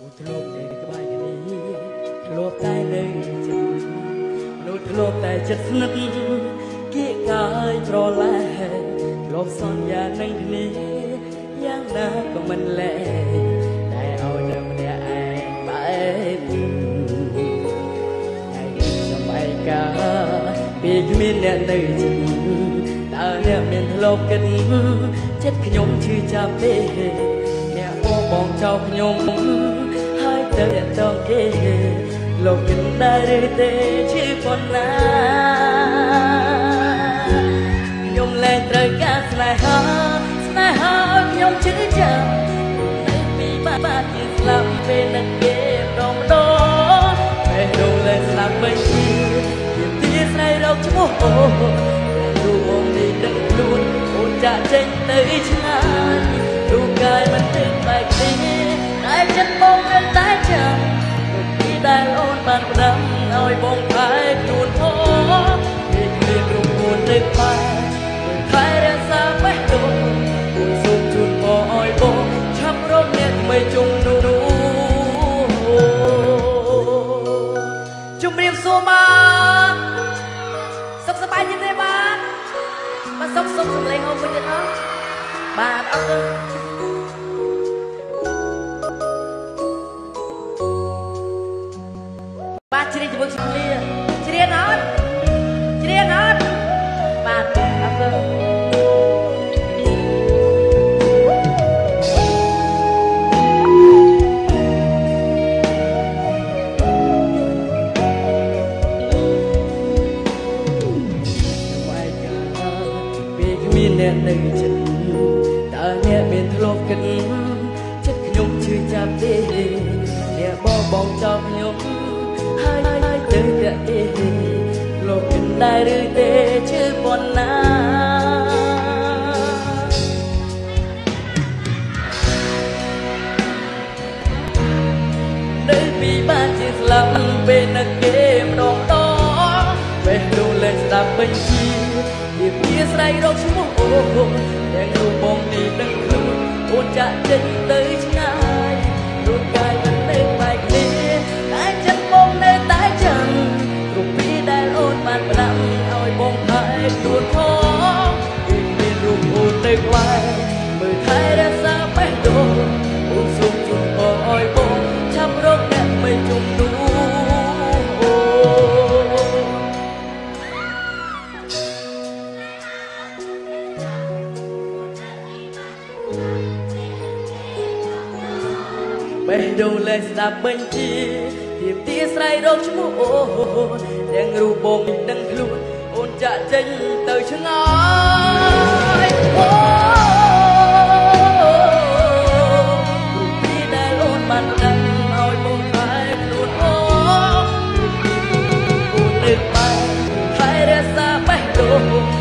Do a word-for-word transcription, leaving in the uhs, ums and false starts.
ធ្លាប់តែក្បែរគ្នាធ្លាប់តែនៅចិត្តមនុស្សធ្លាប់តែចិត្តស្និទ្ធគៀកកាយប្រឡែធ្លាប់សន្យានឹងគ្នាយ៉ាងណាក៏មិនលែងតែឲ្យនៅម្នាក់ឯងបែបថ្ងៃនេះសំបែកកាពេលគ្មានអ្នកនៅចិត្តតើអ្នកមានធ្លាប់គិតចិត្តខ្ញុំឈឺចាប់ទេអ្នកបងចោលខ្ញុំហើយទៅតងគេលោកគិតដែរឬទេឈឺប៉ុណ្ណាខ្ញុំលែងត្រូវការស្នេហាស្នេហាឲ្យខ្ញុំឈឺចាប់នៅពីបាត់បាត់ជាស្លាប់ពេលនឹកគេម្ដងម្ដងពេលដងលែងស្លាប់មិនឈឺជាទីស្រីរកឈ្មោះអូរូបមកនេះដឹងខ្លួនអូនចាក់ចេញទៅឆ្ងាយរូបកាយមិនទឹកបែកទេតែចិត្តបងមិនតែចាំពីដែលអូនបានផ្ដាំឲ្យបងថែខ្លួនផងពីគ្មានរូបខ្លួនទៅបែកថែរក្សាបេះដូងអូនសូមជូនបងឲ្យបងឆាប់រកអ្នកថ្មីជុំនោះជម្រាបសួរបាទសុខសប្បាយទេបាទបាទសុខសុខសំឡេងអូនវិញទៀតអត់បាទអរគុណបាទជ្រៀងជាមួយគ្នាជ្រៀងអត់ជ្រៀងអត់បាទអរគុណអ្នកនៅចិត្តតើអ្នកមានធ្លាប់គិតចិត្តខ្ញុំឈឺចាប់ទេអ្នកបបងចោលខ្ញុំហើយហើយទៅតែទេលោកគិតដែរឬទេឈឺប៉ុណ្ណានៅពីបានជាស្លាប់ពេលនឹកគេម្ដងម្ដងពេលនោះលែងស្ដាប់បញ្ជាពីពីស្រីរកឈ្មោះអូទាំងរូបបងនេះដឹងខ្លួនអូនចាក់ចេញទៅឆ្ងាយរូបកាយមិននៅបែកគ្នាតែចិត្តបងនៅតែចាំរូបពីដែលអូនបានផ្ដាំឲ្យបងថែខ្លួនផងពីមានរូបអូនទៅក្បែរមើលថែរក្សាបេះដូងអូនសូមជូនបងឲ្យបងឆាប់រកអ្នកមិនជុំនោះបេះដូងលែងស្ដាប់បញ្ជាទៀមទាស្រីរកឈ្មោះអូនទាំងរូបបងដឹងខ្លួនអូនចាក់ចេញទៅឆ្ងាយអូរូបពីដែលអូនបានដឹងឲ្យបងថែខ្លួនអូអូនឹកបែរថែរក្សាបេះដូង